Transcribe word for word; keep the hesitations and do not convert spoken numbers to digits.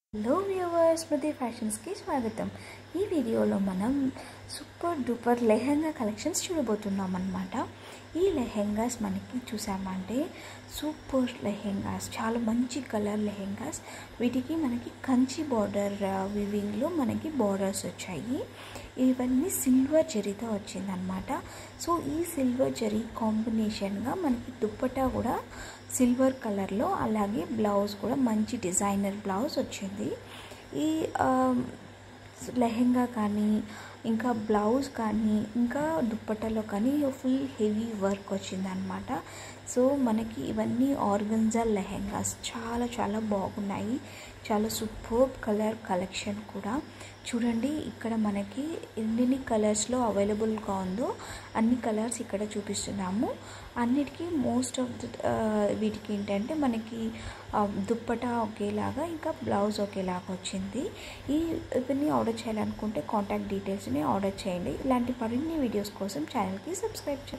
Hello viewers, స్మృతి ఫ్యాషన్స్కి స్వాగతం. ఈ వీడియోలో మనం సూపర్ డూపర్ లెహెంగా కలెక్షన్స్ చూడబోతున్నాం అన్నమాట. ఈ లెహెంగాస్ మనకి చూసామంటే సూపర్ లెహెంగాస్, చాలా మంచి కలర్ లెహెంగాస్. వీటికి మనకి కంచి బార్డర్ వివింగ్లో మనకి బార్డర్స్ వచ్చాయి. ఇవన్నీ సిల్వర్ జరీతో వచ్చిందనమాట. సో ఈ సిల్వర్ జరీ కాంబినేషన్గా మనకి దుప్పటా కూడా సిల్వర్ కలర్లో, అలాగే బ్లౌజ్ కూడా మంచి డిజైనర్ బ్లౌజ్ వచ్చింది. ఈ లెహెంగా కానీ ఇంకా బ్లౌజ్ కానీ ఇంకా దుప్పట్టలో కానీ ఫుల్ హెవీ వర్క్ వచ్చిందనమాట. సో మనకి ఇవన్నీ ఆర్గన్జా లెహెంగాస్ చాలా చాలా బాగున్నాయి. చాలా సూపర్బ్ కలర్ కలెక్షన్ కూడా. చూడండి, ఇక్కడ మనకి ఎన్ని కలర్స్లో అవైలబుల్గా ఉందో అన్ని కలర్స్ ఇక్కడ చూపిస్తున్నాము. అన్నిటికీ మోస్ట్ ఆఫ్ ద వీటికి ఏంటంటే మనకి దుప్పటా ఒకేలాగా ఇంకా బ్లౌజ్ ఒకేలాగా వచ్చింది. ఈ ఇవన్నీ ఆర్డర్ చేయాలనుకుంటే కాంటాక్ట్ డీటెయిల్స్ని ఆర్డర్ చేయండి. ఇలాంటి మరిన్ని వీడియోస్ కోసం ఛానల్కి సబ్స్క్రైబ్ చేయండి.